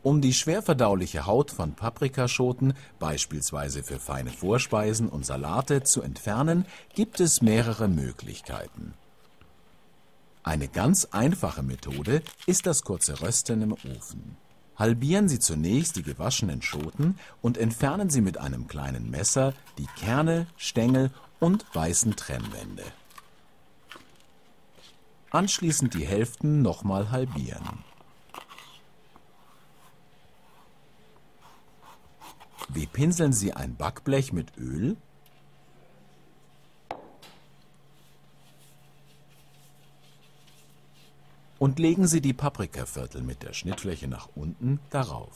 Um die schwerverdauliche Haut von Paprikaschoten, beispielsweise für feine Vorspeisen und Salate, zu entfernen, gibt es mehrere Möglichkeiten. Eine ganz einfache Methode ist das kurze Rösten im Ofen. Halbieren Sie zunächst die gewaschenen Schoten und entfernen Sie mit einem kleinen Messer die Kerne, Stängel und weißen Trennwände. Anschließend die Hälften nochmal halbieren. Bepinseln Sie ein Backblech mit Öl und legen Sie die Paprikaviertel mit der Schnittfläche nach unten darauf.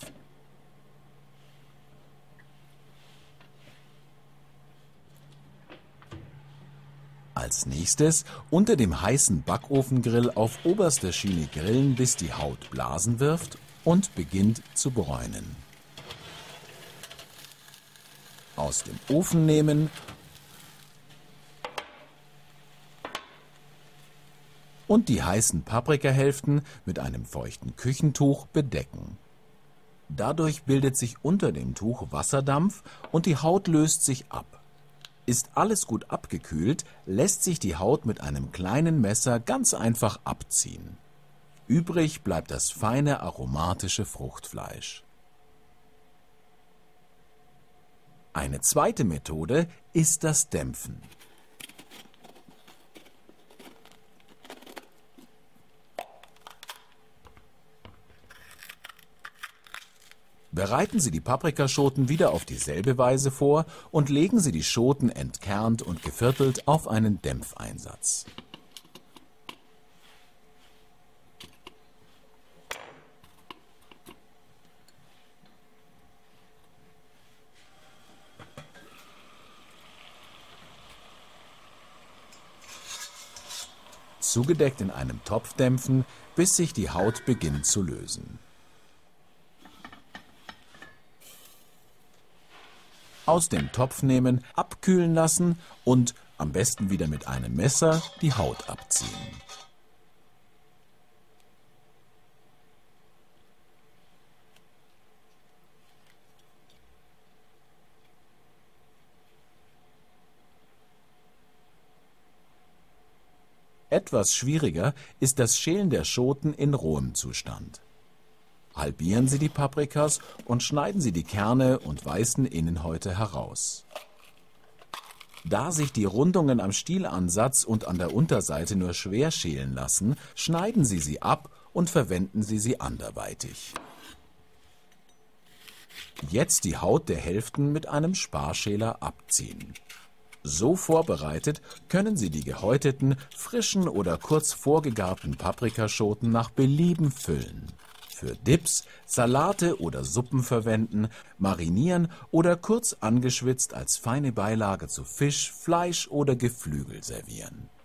Als nächstes unter dem heißen Backofengrill auf oberster Schiene grillen, bis die Haut Blasen wirft und beginnt zu bräunen. Aus dem Ofen nehmen und die heißen Paprikahälften mit einem feuchten Küchentuch bedecken. Dadurch bildet sich unter dem Tuch Wasserdampf und die Haut löst sich ab. Ist alles gut abgekühlt, lässt sich die Haut mit einem kleinen Messer ganz einfach abziehen. Übrig bleibt das feine aromatische Fruchtfleisch. Eine zweite Methode ist das Dämpfen. Bereiten Sie die Paprikaschoten wieder auf dieselbe Weise vor und legen Sie die Schoten entkernt und geviertelt auf einen Dämpfeinsatz. Zugedeckt in einem Topf dämpfen, bis sich die Haut beginnt zu lösen. Aus dem Topf nehmen, abkühlen lassen und am besten wieder mit einem Messer die Haut abziehen. Etwas schwieriger ist das Schälen der Schoten in rohem Zustand. Halbieren Sie die Paprikas und schneiden Sie die Kerne und weißen Innenhäute heraus. Da sich die Rundungen am Stielansatz und an der Unterseite nur schwer schälen lassen, schneiden Sie sie ab und verwenden Sie sie anderweitig. Jetzt die Haut der Hälften mit einem Sparschäler abziehen. So vorbereitet können Sie die gehäuteten, frischen oder kurz vorgegarten Paprikaschoten nach Belieben füllen. Für Dips, Salate oder Suppen verwenden, marinieren oder kurz angeschwitzt als feine Beilage zu Fisch, Fleisch oder Geflügel servieren.